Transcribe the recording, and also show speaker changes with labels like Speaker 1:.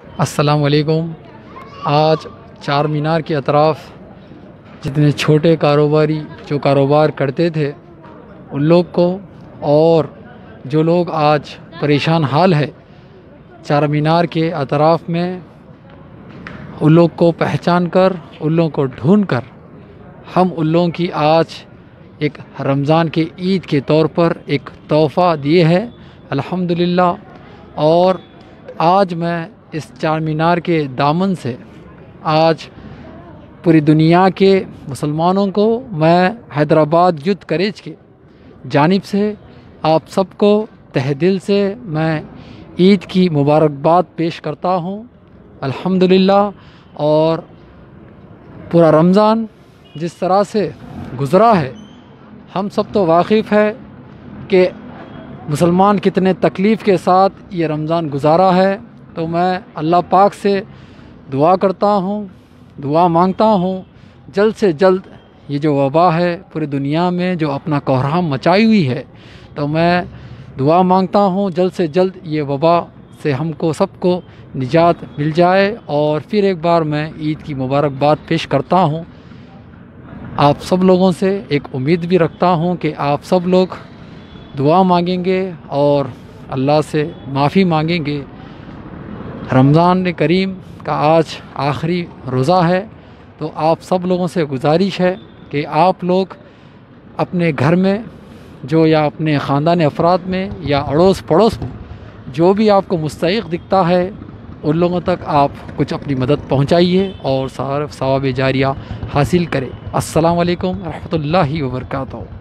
Speaker 1: السلام علیکم۔ آج چار مینار کے اطراف جتنے چھوٹے کاروباری جو کاروبار کرتے تھے ان لوگ کو، اور جو لوگ آج پریشان حال ہے چار مینار کے اطراف میں، ان لوگ کو پہچان کر، ان لوگوں کو ڈھونڈ کر ہم ان لوگوں کی آج ایک رمضان کے عید کے طور پر ایک تحفہ دیے ہے الحمدللہ۔ اور آج میں اس چار مینار کے دامن سے آج پوری دنیا کے مسلمانوں کو میں حیدرآباد یوتھ کریج کی جانب سے آپ سب کو تہ دل سے میں عید کی مبارکباد پیش کرتا ہوں الحمدللہ۔ اور پورا رمضان جس طرح سے گزرا ہے ہم سب تو واقف ہے کہ مسلمان کتنے تکلیف کے ساتھ یہ رمضان گزارا ہے، تو میں اللہ پاک سے دعا کرتا ہوں، دعا مانگتا ہوں جلد سے جلد یہ جو وبا ہے پوری دنیا میں جو اپنا کوہرام مچائی ہوئی ہے، تو میں دعا مانگتا ہوں جلد سے جلد یہ وبا سے ہم کو سب کو نجات مل جائے۔ اور پھر ایک بار میں عید کی مبارکباد پیش کرتا ہوں۔ آپ سب لوگوں سے ایک امید بھی رکھتا ہوں کہ آپ سب لوگ دعا مانگیں گے اور اللہ سے معافی مانگیں گے۔ رمضان کریم کا آج آخری روزہ ہے، تو آپ سب لوگوں سے گزارش ہے کہ آپ لوگ اپنے گھر میں جو یا اپنے خاندان افراد میں یا اڑوس پڑوس میں جو بھی آپ کو مستحق دکھتا ہے ان لوگوں تک آپ کچھ اپنی مدد پہنچائیے اور ثواب جاریہ حاصل کریں۔ السلام علیکم ورحمۃ اللہ وبرکاتہ۔